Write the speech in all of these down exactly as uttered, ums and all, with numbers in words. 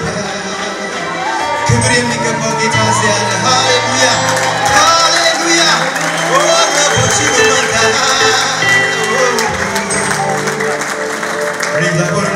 ክብር የሚገባው ጌታ እዚያ አለ ሃሌሉያ ሃሌሉያ ወረቦች ይመጣ ሪዛ ወረቦች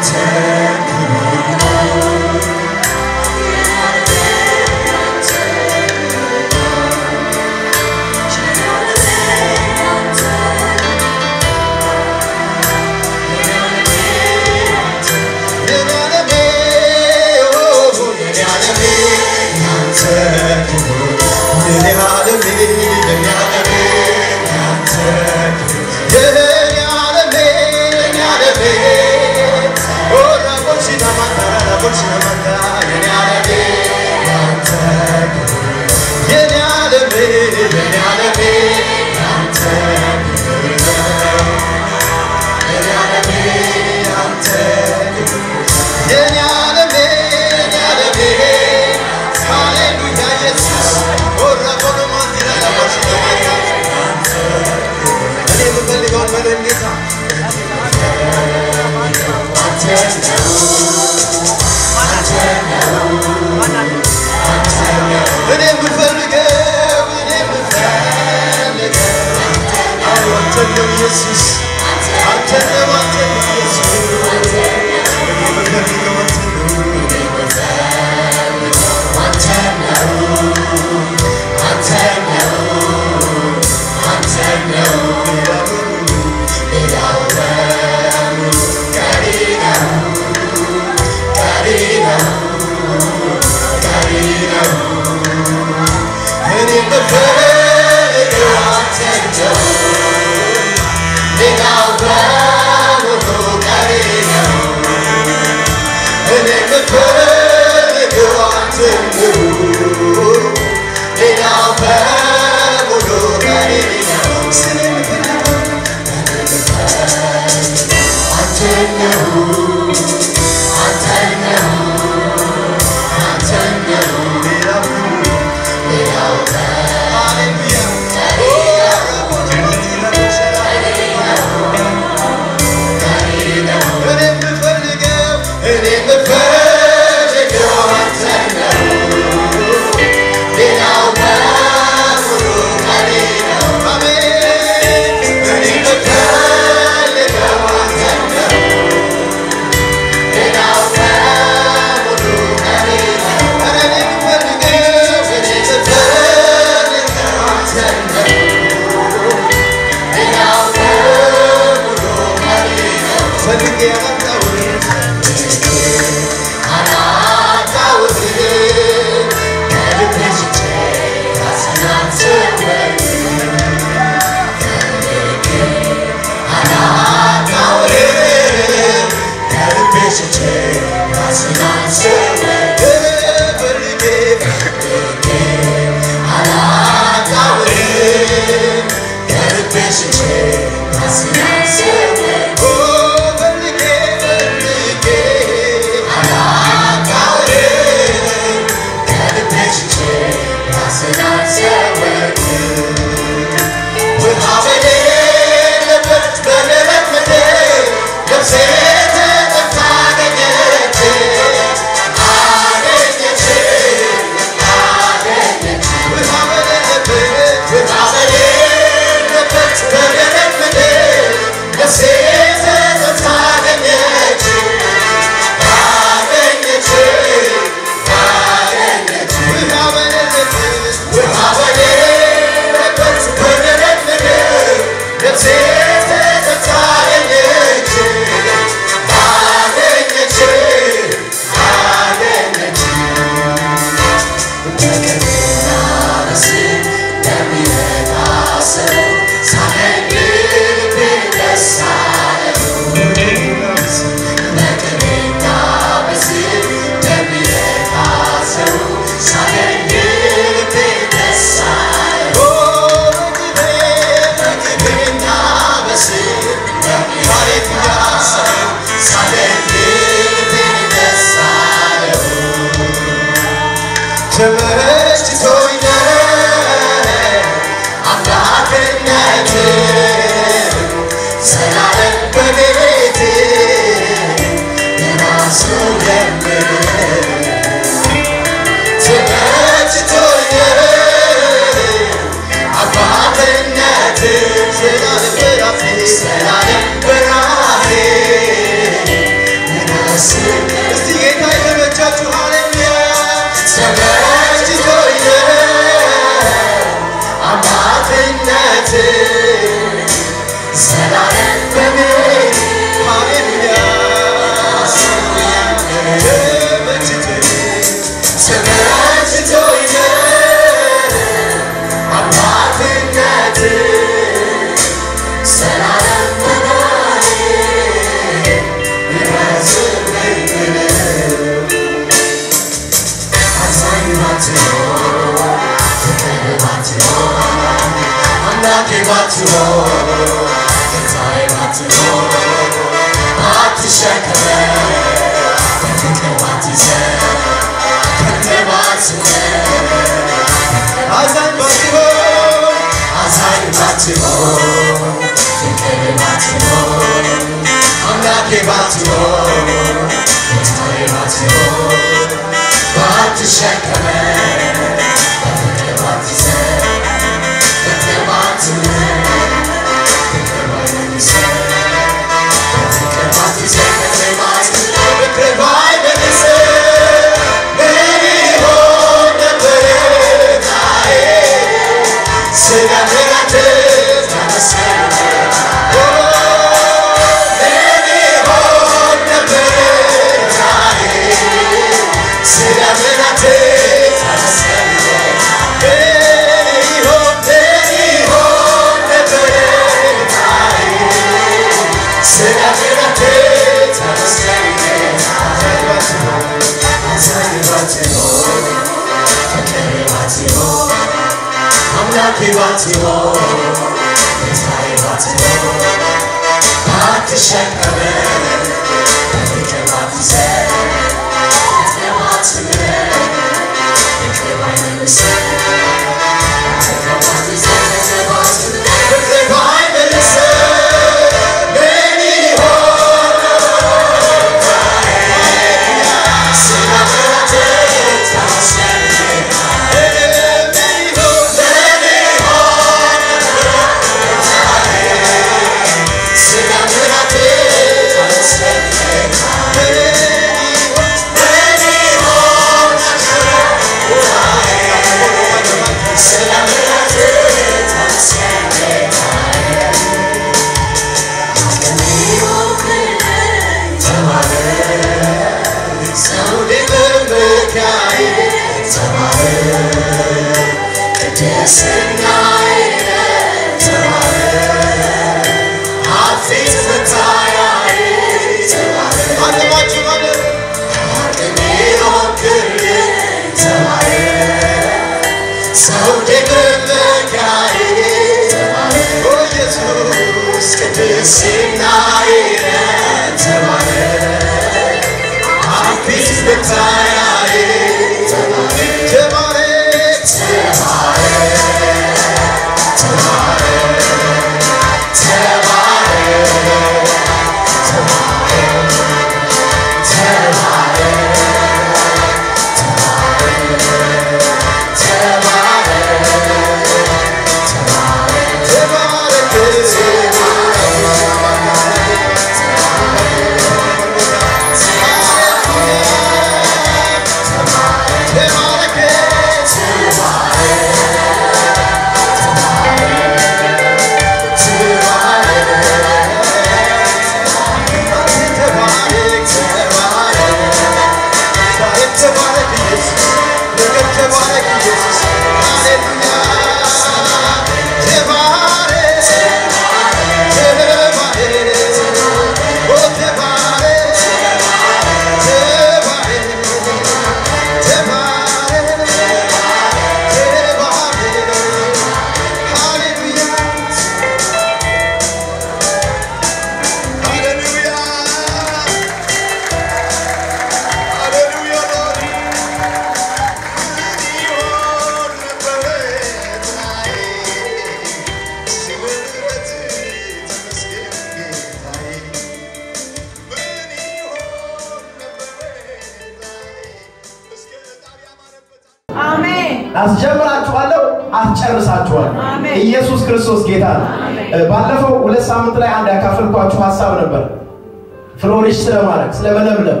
አስጀምራችኋለሁ አስጨርሳችኋለሁ ኢየሱስ ክርስቶስ ጌታ ነው ባለፈው ሁለት ሳምንት ላይ አንድ ያካፈልኳችሁ ሐሳብ ነበር ፍሎሪሽ ስለማድረግ ስለመለምለም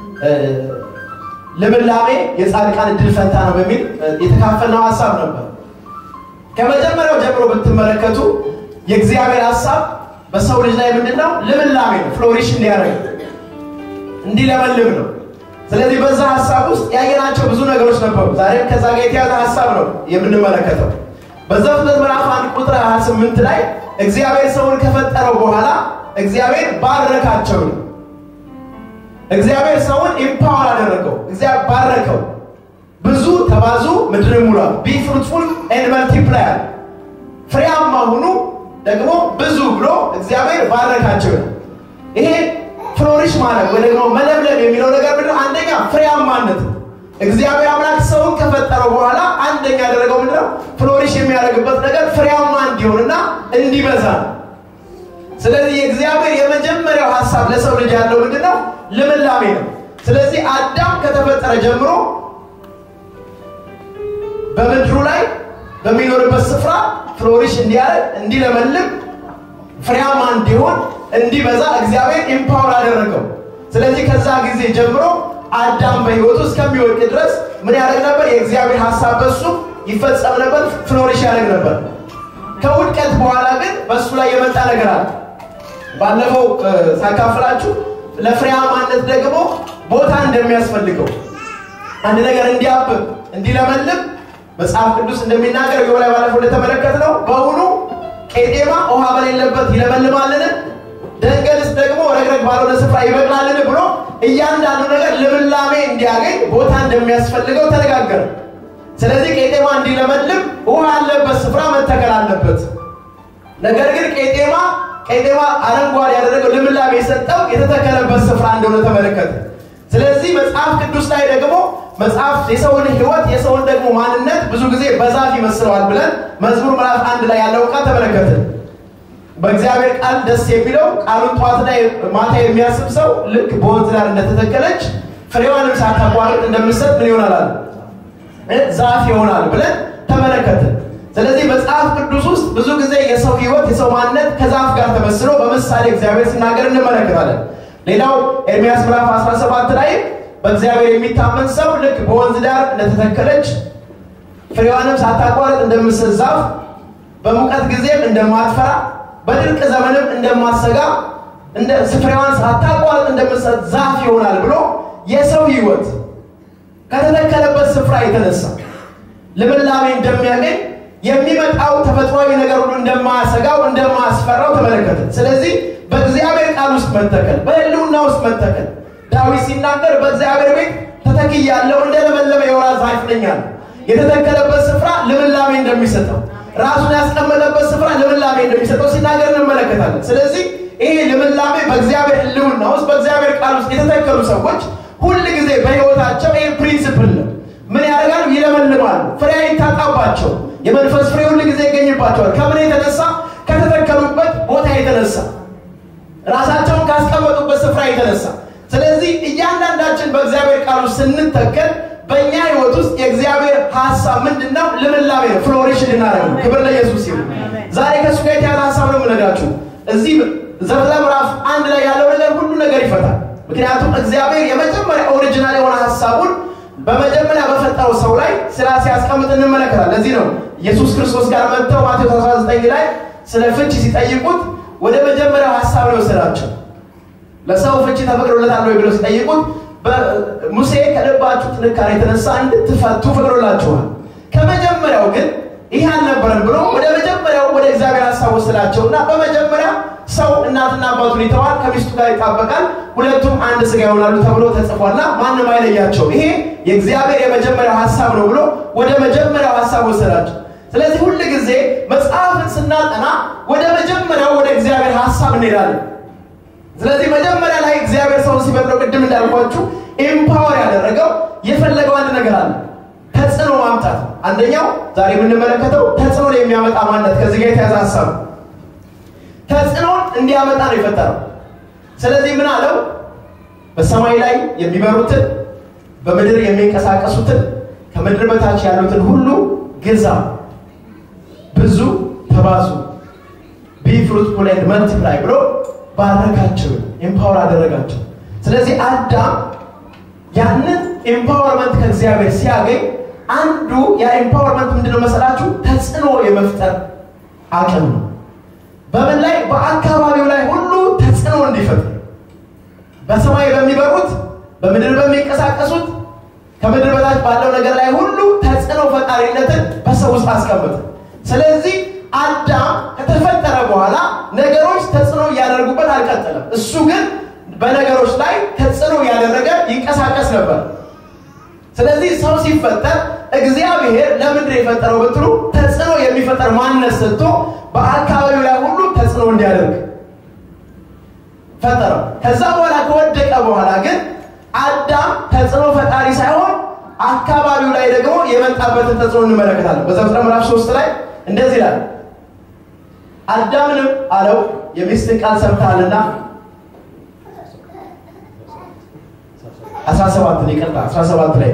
ለምላሜ የጻድቃን ድል ፈንታ ነው በሚል የተካፈልነው ሐሳብ ነበር ከመጀመሪያው ጀምሮ ብትመለከቱ የእግዚአብሔር ሐሳብ በሰው ልጅ ላይ ምንድነው ለምላሜ ነው ፍሎሪሽ እንዲያደርግ እንዲለመልም ነው ስለዚህ በዛ ሐሳብ ውስጥ ያየናቸው ብዙ ነገሮች ነበሩ ዛሬ ከዛ ጋር የተያዘ ሐሳብ ነው የምንመለከተው በዘፍጥረት ምዕራፍ አንድ ቁጥር ሃያ ስምንት ላይ እግዚአብሔር ሰውን ከፈጠረው በኋላ እግዚአብሔር ባረካቸው እግዚአብሔር ሰውን ኢምፓወር አደረገው እግዚአብሔር ባረከው ብዙ ተባዙ ምድርን ሙሉ be fruitful and multiply ፍሬያማ ሁኑ ደግሞ ብዙ ብሎ እግዚአብሔር ባረካቸው ይሄ ፍሎሪሽ ማለት ወይ ደግሞ መለምለም የሚለው ነገር ምንድነው አንደኛ ፍሬያማነት እግዚአብሔር አምላክ ሰውን ከፈጠረው በኋላ አንደኛ ያደረገው ምንድነው ፍሎሪሽ የሚያደርግበት ነገር ፍሬያማ እንዲሆንና እንዲበዛ ስለዚህ እግዚአብሔር የመጀመሪያው ሐሳብ ለሰው ልጅ ያለው ምንድነው ልምላሜ ነው ስለዚህ አዳም ከተፈጠረ ጀምሮ በምድሩ ላይ በሚኖርበት ስፍራ ፍሎሪሽ እንዲያደርግ እንዲለመልም ፍሬያማ እንዲሆን እንዲበዛ እግዚአብሔር ኢምፓወር አደረገው ስለዚህ ከዛ ጊዜ ጀምሮ አዳም በህይወቱ እስከሚወድቅ ድረስ ምን ያደርግ ነበር የእግዚአብሔር ሐሳብ በሱ ይፈጸም ነበር ፍሎሪሽ ያደርግ ነበር ከውድቀት በኋላ ግን በሱ ላይ የመጣ ነገር አለ ባለፈው ሳካፍላችሁ ለፍሬያማነት ደግሞ ቦታ እንደሚያስፈልገው አንድ ነገር እንዲያብብ እንዲለመልም መጽሐፍ ቅዱስ እንደሚናገር የወላይ ባለፈው እንደተመለከተው በእውኑ ቄጤማ ውሃ በሌለበት ይለመልማልን ደንገልስ ደግሞ ረግረግ ባልሆነ ስፍራ ይበቅላልን ብሎ እያንዳንዱ ነገር ልምላሜ እንዲያገኝ ቦታ እንደሚያስፈልገው ተነጋገረ ስለዚህ ቄጤማ እንዲለመልም ውሃ ያለበት ስፍራ መተከል አለበት ነገር ግን ቄጤማ ቄጤማ አረንጓዴ ያደረገው ልምላሜ የሰጠው የተተከለበት ስፍራ እንደሆነ ተመለከተ ስለዚህ መጽሐፍ ቅዱስ ላይ ደግሞ መጽሐፍ የሰውን ህይወት የሰውን ደግሞ ማንነት ብዙ ጊዜ በዛፍ ይመስለዋል ብለን መዝሙር ምዕራፍ አንድ ላይ ያለው ቃል ተመለከትን በእግዚአብሔር ቃል ደስ የሚለው ቃሉን ጧትና ማታ የሚያስብ ሰው ልክ በወንዝ ዳር እንደተተከለች ፍሬዋንም ሳታቋርጥ እንደምትሰጥ ምን ይሆናል ዛፍ ይሆናል ብለን ተመለከትን ስለዚህ መጽሐፍ ቅዱስ ውስጥ ብዙ ጊዜ የሰው ህይወት የሰው ማንነት ከዛፍ ጋር ተመስሎ በመሳሌ እግዚአብሔር ሲናገር እንመለከታለን ሌላው ኤርምያስ ምዕራፍ አስራ ሰባት ላይ በእግዚአብሔር የሚታመን ሰው ልክ በወንዝ ዳር እንደተተከለች ፍሬዋንም ሳታቋርጥ እንደምትሰጥ ዛፍ በሙቀት ጊዜም እንደማትፈራ በድርቅ ዘመንም እንደማትሰጋ እንደ ፍሬዋን ሳታቋርጥ እንደምትሰጥ ዛፍ ይሆናል ብሎ የሰው ህይወት ከተተከለበት ስፍራ የተነሳ ልምላሜ እንደሚያገኝ የሚመጣው ተፈጥሯዊ ነገር ሁሉ እንደማያሰጋው እንደማያስፈራው ተመለከተ ስለዚህ በእግዚአብሔር ቃል ውስጥ መተከል በህልውና ውስጥ መተከል ዳዊት ሲናገር በእግዚአብሔር ቤት ተተክያለሁ እንደለመለመ የወይራ ዛፍ ነኝ የተተከለበት ስፍራ ልምላሜ እንደሚሰጠው ራሱን ያስቀመጠበት ስፍራ ልምላሜ እንደሚሰጠው ሲናገር እንመለከታለን ስለዚህ ይሄ ልምላሜ በእግዚአብሔር ህልውና ውስጥ በእግዚአብሔር ቃል ውስጥ የተተከሉ ሰዎች ሁሉ ጊዜ በህይወታቸው ይሄ ፕሪንሲፕል ነው ምን ያደርጋሉ ይለመልማሉ ፍሬ ይታጣባቸው የመንፈስ ፍሬ ሁሉ ጊዜ ይገኝባቸዋል ከምን የተነሳ ከተተከሉበት ቦታ የተነሳ ራሳቸውን ካስቀመጡበት ስፍራ የተነሳ ስለዚህ እያንዳንዳችን በእግዚአብሔር ቃል ውስጥ ስንተከል በእኛ ህይወት ውስጥ የእግዚአብሔር ሐሳብ ምንድነው ልምላሜ ነው ፍሎሪሽ እንድናደርግ ክብር ለኢየሱስ ይሁን ዛሬ ከሱ ጋር የተያዘ ሐሳብ ነው የምነግራችሁ እዚህ ዘፍጥረት ምዕራፍ አንድ ላይ ያለው ነገር ሁሉ ነገር ይፈታል ምክንያቱም እግዚአብሔር የመጀመሪያ ኦሪጂናል የሆነ ሐሳቡን በመጀመሪያ በፈጠረው ሰው ላይ ስራ ሲያስቀምጥ እንመለከታለን ለዚህ ነው ኢየሱስ ክርስቶስ ጋር መጥተው ማቴዎስ አስራ ዘጠኝ ላይ ስለ ፍቺ ሲጠይቁት ወደ መጀመሪያው ሐሳብ ነው ወሰዳቸው ለሰው ፍቺ ተፈቅዶለታል ወይ ብለው ሲጠይቁት በሙሴ ከልባችሁ ጥንካሬ የተነሳ እንድትፈቱ ፈቅዶላችኋል ከመጀመሪያው ግን ይሄ አልነበረም ብሎ ወደ መጀመሪያው ወደ እግዚአብሔር ሐሳብ ወሰዳቸውና በመጀመሪያ ሰው እናትና አባቱን ይተዋል ከሚስቱ ጋር ይጣበቃል ሁለቱም አንድ ስጋ ይሆናሉ ተብሎ ተጽፏልና ማንንም አይለያቸው ይሄ የእግዚአብሔር የመጀመሪያው ሐሳብ ነው ብሎ ወደ መጀመሪያው ሐሳብ ወሰዳቸው ስለዚህ ሁሉ ጊዜ መጽሐፍን ስናጠና ወደ መጀመሪያው ወደ እግዚአብሔር ሐሳብ እንሄዳለን ስለዚህ መጀመሪያ ላይ እግዚአብሔር ሰው ሲፈጥረው ቅድም እንዳልኳችሁ ኢምፓወር ያደረገው የፈለገው አንድ ነገር አለ ተጽዕኖ ማምጣት አንደኛው ዛሬ የምንመለከተው ተጽዕኖ የሚያመጣ ማንነት ከዚህ ጋር የተያዘ ሐሳብ ተጽዕኖ እንዲያመጣ ነው የፈጠረው ስለዚህ ምን አለው በሰማይ ላይ የሚበሩትን በምድር የሚንቀሳቀሱትን ከምድር በታች ያሉትን ሁሉ ግዛ፣ ብዙ ተባዙ፣ be fruitful and multiply ብሎ ባረካቸው፣ ኤምፓወር አደረጋቸው። ስለዚህ አዳም ያንን ኤምፓወርመንት ከእግዚአብሔር ሲያገኝ አንዱ ያ ኤምፓወርመንት ምንድነው መሰላችሁ? ተጽዕኖ የመፍጠር አቅም ነው። በምን ላይ? በአካባቢው ላይ ሁሉ ተጽዕኖ እንዲፈጥር፣ በሰማይ በሚበሩት፣ በምድር በሚንቀሳቀሱት፣ ከምድር በታች ባለው ነገር ላይ ሁሉ ተጽዕኖ ፈጣሪነትን በሰው ውስጥ አስቀመጠ። ስለዚህ አዳም ከተፈጠረ በኋላ ነገሮች ተጽዕኖ ያደርጉበት አልቀጠለም። እሱ ግን በነገሮች ላይ ተጽዕኖ ያደረገ ይንቀሳቀስ ነበር። ስለዚህ ሰው ሲፈጠር እግዚአብሔር ለምንድን ነው የፈጠረው ብትሉ ተጽዕኖ የሚፈጠር ማንነት ሰጥቶ በአካባቢው ላይ ሁሉ ተጽዕኖ እንዲያደርግ ፈጠረው። ከዛ በኋላ ከወደቀ በኋላ ግን አዳም ተጽዕኖ ፈጣሪ ሳይሆን አካባቢው ላይ ደግሞ የመጣበትን ተጽዕኖ እንመለከታለን። በዘፍጥረት ምዕራፍ ሶስት ላይ እንደዚህ ይላል፣ አዳምንም አለው የሚስትን ቃል ሰምተሃልና አስራ ሰባት ላይ ይቀርታ አስራ ሰባት ላይ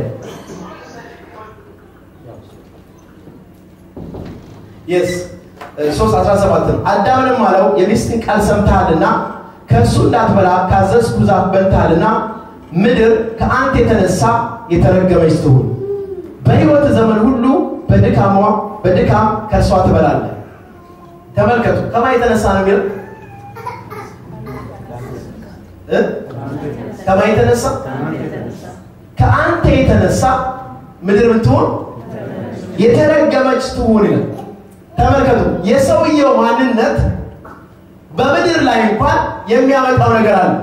yes ሶስት አስራ ሰባት አዳምንም አለው የሚስትን ቃል ሰምተሃልና ከእሱ እንዳትበላ ካዘዝኩ ዛፍ በልተሃልና ምድር ከአንተ የተነሳ የተረገመች ትሁን፣ በሕይወት ዘመን ሁሉ በድካሟ በድካም ከእርሷ ትበላለህ። ተመልከቱ፣ ከማን የተነሳ ነው የሚለው? እ ከማን የተነሳ? ከአንተ የተነሳ ምድር ብትሆን የተረገመች ትሁን ይላል። ተመልከቱ፣ የሰውየው ማንነት በምድር ላይ እንኳን የሚያመጣው ነገር አለ።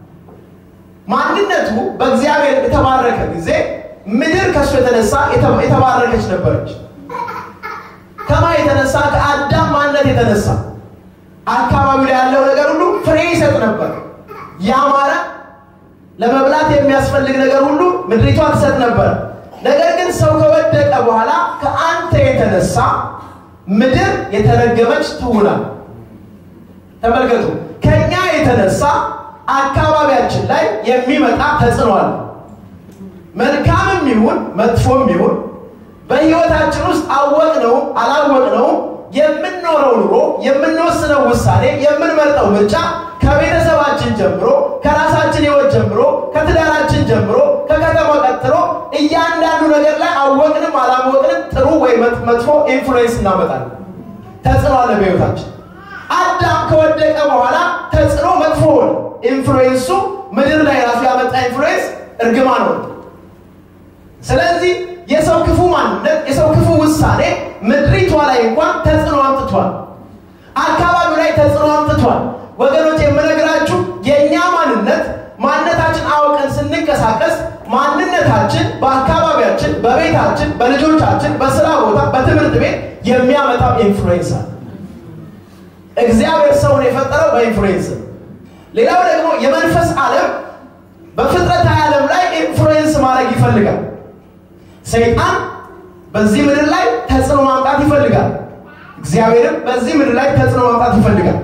ማንነቱ በእግዚአብሔር የተባረከ ጊዜ ምድር ከሱ የተነሳ የተባረከች ነበረች። ከማን የተነሳ? ከአዳም ማንነት የተነሳ አካባቢው ላይ ያለው ነገር ሁሉ ፍሬ ይሰጥ ነበር። ያማረ ለመብላት የሚያስፈልግ ነገር ሁሉ ምድሪቷ ትሰጥ ነበር። ነገር ግን ሰው ከወደቀ በኋላ ከአንተ የተነሳ ምድር የተረገመች ትሆናል። ተመልከቱ፣ ከኛ የተነሳ አካባቢያችን ላይ የሚመጣ ተጽዕኖ አለ። መልካምም ይሁን መጥፎም ይሁን በህይወታችን ውስጥ አወቅነው አላወቅነው የምንኖረው ኑሮ፣ የምንወስነው ውሳኔ፣ የምንመርጠው ምርጫ ከቤተሰባችን ጀምሮ፣ ከራሳችን ህይወት ጀምሮ፣ ከትዳራችን ጀምሮ፣ ከከተማ ቀጥሎ እያንዳንዱ ነገር ላይ አወቅንም አላወቅንም ጥሩ ወይ መጥፎ ኢንፍሉዌንስ እናመጣለን። ተጽዕኖ አለ በህይወታችን። አዳም ከወደቀ በኋላ ተጽዕኖ መጥፎ ሆነ። ኢንፍሉዌንሱ ምድር ላይ ራሱ ያመጣ ኢንፍሉዌንስ እርግማን ነው። ስለዚህ የሰው ክፉ ማንነት፣ የሰው ክፉ ውሳኔ ምድሪቷ ላይ እንኳን ተጽዕኖ አምጥቷል። አካባቢው ላይ ተጽዕኖ አምጥቷል። ወገኖች የምነግራችሁ የኛ ማንነት ማንነታችን አውቀን ስንንቀሳቀስ ማንነታችን በአካባቢያችን፣ በቤታችን፣ በልጆቻችን፣ በስራ ቦታ፣ በትምህርት ቤት የሚያመጣው ኢንፍሉዌንስ አለ። እግዚአብሔር ሰውን የፈጠረው በኢንፍሉዌንስ ነው። ሌላው ደግሞ የመንፈስ ዓለም በፍጥረታዊ ዓለም ላይ ኢንፍሉዌንስ ማድረግ ይፈልጋል። ሰይጣን በዚህ ምድር ላይ ተጽዕኖ ማምጣት ይፈልጋል። እግዚአብሔርም በዚህ ምድር ላይ ተጽዕኖ ማምጣት ይፈልጋል።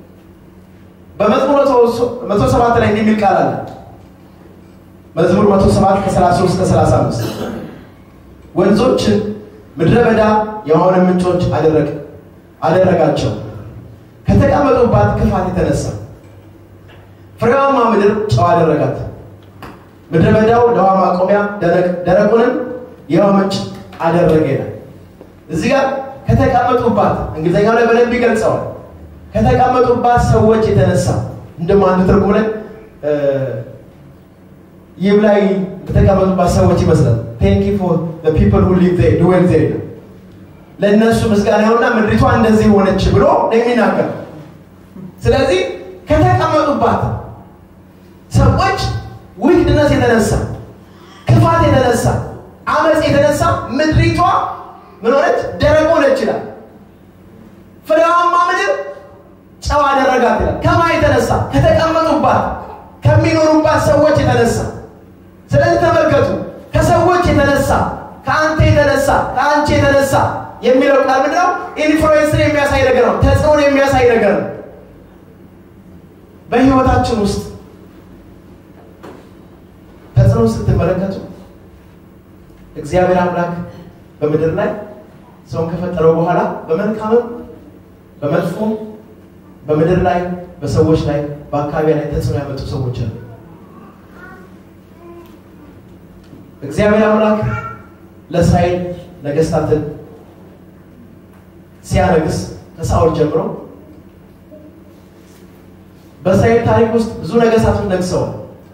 በመዝሙር መቶ ሰባት ላይ እንደሚል ቃል አለ። መዝሙር መቶ ሰባት ከሰላሳ ሶስት እስከ ሰላሳ አምስት ወንዞችን ምድረ በዳ የውሃውን ምንጮች አደረገ አደረጋቸው ከተቀመጡባት ክፋት የተነሳ ፍሬያማ ምድር ጨው አደረጋት። ምድረ በዳው ለውሃ ማቆሚያ ደረቁንም የውሃ ምንጭ አደረገ ይላል። እዚህ ጋር ከተቀመጡባት እንግሊዘኛው ላይ በደንብ ይገልጸዋል። ከተቀመጡባት ሰዎች የተነሳ እንደማንዱ ትርጉም ላይ ይህ ላይ ከተቀመጡባት ሰዎች ይመስላል። thank you for the people who live there dwell there ለነሱ ምስጋና ይሁንና ምድሪቷ እንደዚህ ሆነች ብሎ የሚናገር። ስለዚህ ከተቀመጡባት ሰዎች ዊክድነስ የተነሳ ክፋት የተነሳ አመጽ የተነሳ ምድሪቷ ምን ሆነች? ደረቅ ሆነች ይላል። ፍሬያማ ምድር ጨው አደረጋት ይላል። ከማን የተነሳ? ከተቀመጡባት ከሚኖሩባት ሰዎች የተነሳ። ስለዚህ ተመልከቱ፣ ከሰዎች የተነሳ፣ ከአንተ የተነሳ፣ ከአንቺ የተነሳ የሚለው ቃል ምንድነው? ኢንፍሉዌንስን የሚያሳይ ነገር ነው። ተጽዕኖን የሚያሳይ ነገር ነው። በህይወታችን ውስጥ ተጽዕኖ ስትመለከቱ እግዚአብሔር አምላክ በመድር ላይ ሰውን ከፈጠረው በኋላ በመልካም በመጥፎ በመድር ላይ በሰዎች ላይ በአካባቢ ላይ ተጽዕኖ ያመጡ ሰዎች አሉ። እግዚአብሔር አምላክ ለእስራኤል ነገስታትን ሲያነግስ ከሳኦል ጀምሮ በእስራኤል ታሪክ ውስጥ ብዙ ነገስታቶች ነግሰዋል።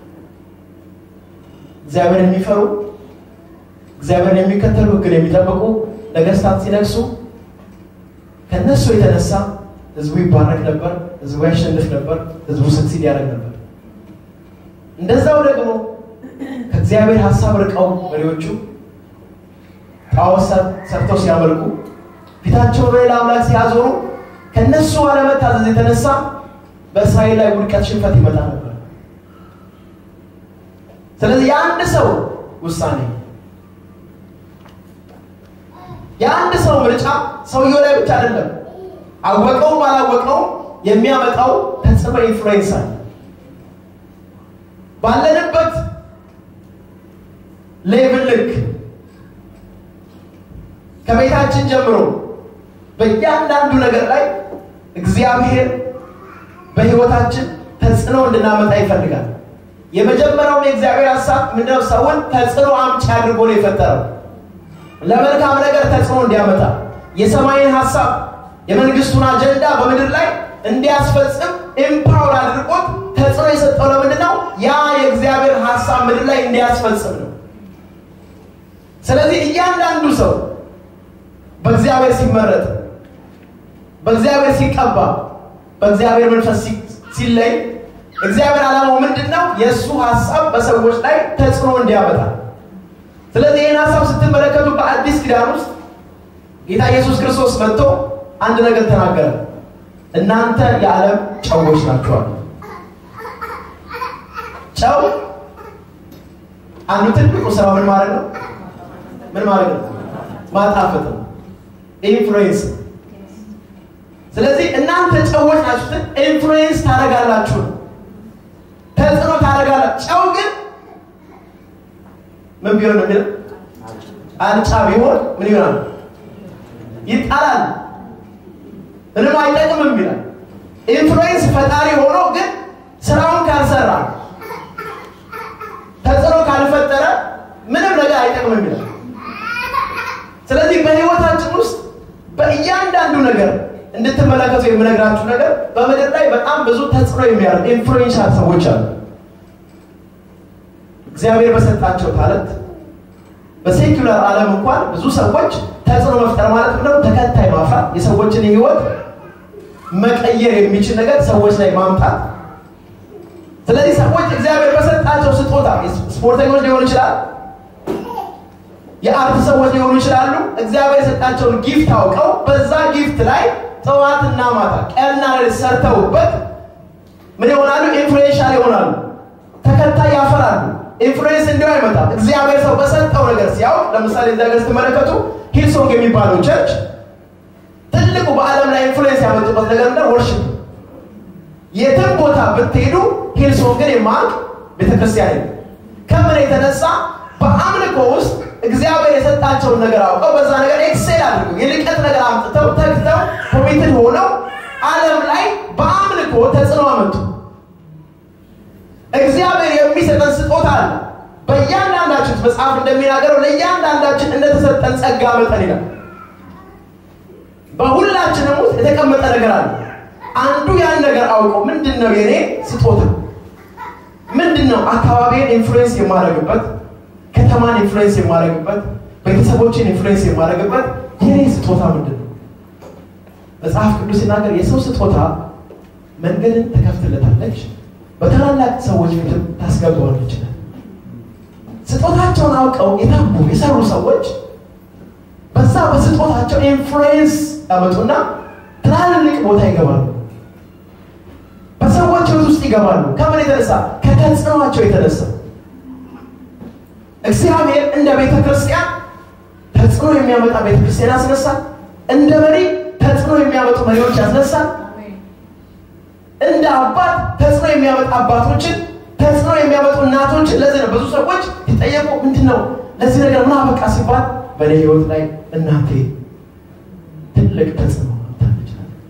እግዚአብሔር የሚፈሩ እግዚአብሔርን የሚከተሉ ሕግን የሚጠብቁ ነገስታት ሲነግሱ ከነሱ የተነሳ ህዝቡ ይባረክ ነበር፣ ህዝቡ ያሸንፍ ነበር፣ ህዝቡ ሰክሲድ ያደርግ ነበር። እንደዛው ደግሞ ከእግዚአብሔር ሐሳብ ርቀው መሪዎቹ ጣዖት ሰርተው ሲያመልኩ ፊታቸውን ወደ ሌላ አምላክ ሲያዞሩ ከነሱ አለመታዘዝ የተነሳ በእስራኤል ላይ ውድቀት ሽንፈት ይመጣ ነበር። ስለዚህ የአንድ ሰው ውሳኔ የአንድ ሰው ምርጫ ሰውየው ላይ ብቻ አይደለም፣ አወቀው አላወቀው የሚያመጣው ተጽዕኖ ኢንፍሉዌንስ አለ። ባለንበት ሌቭል ልክ ከቤታችን ጀምሮ በእያንዳንዱ ነገር ላይ እግዚአብሔር በህይወታችን ተጽዕኖ እንድናመጣ ይፈልጋል። የመጀመሪያው የእግዚአብሔር ሐሳብ ምንድነው? ሰውን ተጽዕኖ አምጪ አድርጎ ነው የፈጠረው። ለመልካም ነገር ተጽዕኖ እንዲያመጣ የሰማይን ሐሳብ የመንግስቱን አጀንዳ በምድር ላይ እንዲያስፈጽም ኤምፓወር አድርጎት ተጽዕኖ የሰጠው ለምንድነው? ያ የእግዚአብሔር ሐሳብ ምድር ላይ እንዲያስፈጽም ነው። ስለዚህ እያንዳንዱ ሰው በእግዚአብሔር ሲመረጥ፣ በእግዚአብሔር ሲቀባ፣ በእግዚአብሔር መንፈስ ሲለይ እግዚአብሔር ዓላማው ምንድነው? የሱ ሐሳብ በሰዎች ላይ ተጽዕኖ እንዲያመጣ። ስለዚህ ይህን ሐሳብ ስትመለከቱ በአዲስ ኪዳን ውስጥ ጌታ ኢየሱስ ክርስቶስ መጥቶ አንድ ነገር ተናገረ። እናንተ የዓለም ጨዎች ናችሁ። ጨው አንዱ ትልቁ ስራው ምን ማለት ነው? ምን ማለት ነው? ማጣፈጥ ነው፣ ኢንፍሉዌንስ። ስለዚህ እናንተ ጨዎች ናችሁ፣ ኢንፍሉዌንስ ታደርጋላችሁ፣ ተጽዕኖ ታደርጋላችሁ። ጨው ግን ምን ቢሆን ነው? አልጫ ቢሆን ምን ይሆናል? ይጣላል፣ ምንም አይጠቅምም ይላል። ኢንፍሉዌንስ ፈጣሪ ሆኖ ግን ስራውን ካልሰራ ተጽዕኖ ካልፈጠረ ምንም ነገር አይጠቅምም ይላል። ስለዚህ በህይወታችን ውስጥ በእያንዳንዱ ነገር እንድትመለከቱ የምነግራችሁ ነገር በምድር ላይ በጣም ብዙ ተጽዕኖ የሚያደርጉ ኢንፍሉዌንሻል ሰዎች አሉ። እግዚአብሔር በሰጣቸው ታለንት በሴኩላር ዓለም እንኳን ብዙ ሰዎች ተጽዕኖ መፍጠር ማለት ነው ተከታይ ማፍራት፣ የሰዎችን ህይወት መቀየር የሚችል ነገር ሰዎች ላይ ማምጣት። ስለዚህ ሰዎች እግዚአብሔር በሰጣቸው ስጦታ ስፖርተኞች ሊሆኑ ይችላል፣ የአርት ሰዎች ሊሆኑ ይችላሉ። እግዚአብሔር የሰጣቸውን ጊፍት አውቀው በዛ ጊፍት ላይ ጠዋትና ማታ ቀንና ሌሊት ሰርተውበት ምን ይሆናሉ? ኢንፍሉዌንሻል ይሆናሉ፣ ተከታይ ያፈራሉ። ኢንፍሉዌንስ እንዲሁ አይመጣም። እግዚአብሔር ሰው በሰጠው ነገር ሲያውቅ፣ ለምሳሌ እዛ ጋር ስትመለከቱ ሂልሶንግ የሚባለው ቸርች ትልቁ በዓለም ላይ ኢንፍሉዌንስ ያመጡበት ነገር እንደ ወርሺፕ። የትም ቦታ ብትሄዱ ሂልሶንግን የማያውቅ ቤተክርስቲያን ነው። ከምን የተነሳ በአምልኮ ውስጥ እግዚአብሔር የሰጣቸውን ነገር አውቀው በዛ ነገር ኤክሴል አድርገው የልቀት ነገር አምጥተው ተግተው ኮሚትድ ሆነው ዓለም ላይ በአምልኮ ተጽዕኖ አመጡ። እግዚአብሔር የሚሰጠን ስጦታ አለ። በእያንዳንዳችን መጽሐፍ እንደሚናገረው ለእያንዳንዳችን እንደተሰጠን ጸጋ መጠን ይላል። በሁላችንም ውስጥ የተቀመጠ ነገር አለ። አንዱ ያን ነገር አውቆ ምንድነው የኔ ስጦታ? ምንድነው አካባቢን ኢንፍሉዌንስ የማደርግበት፣ ከተማን ኢንፍሉዌንስ የማደርግበት፣ ቤተሰቦችን ኢንፍሉዌንስ የማደርግበት የኔ ስጦታ ምንድነው? መጽሐፍ ቅዱስ ሲናገር የሰው ስጦታ መንገድን ተከፍትለታለች፣ በታላላቅ ሰዎች ፊትም ታስገባዋለች። ስጦታቸውን አውቀው የታቡ የሰሩ ሰዎች በዛ በስጦታቸው ኢንፍሉዌንስ ያመጡና ትላልቅ ቦታ ይገባሉ፣ በሰዎች ህይወት ውስጥ ይገባሉ። ከምን የተነሳ? ከተጽዕኖአቸው የተነሳ። እግዚአብሔር እንደ ቤተ ክርስቲያን ተጽዕኖ የሚያመጣ ቤተ ክርስቲያን ያስነሳል። እንደ መሪ ተጽዕኖ የሚያመጡ መሪዎች ያስነሳል። እንደ አባት ተጽዕኖ የሚያመጣ አባቶችን፣ ተጽዕኖ የሚያመጡ እናቶችን። ለዚህ ነው ብዙ ሰዎች ይጠየቁ ምንድነው ለዚህ ነገር ምን አበቃ ሲባል በኔ ህይወት ላይ እናቴ ትልቅ ተጽዕኖ አምጥታለች።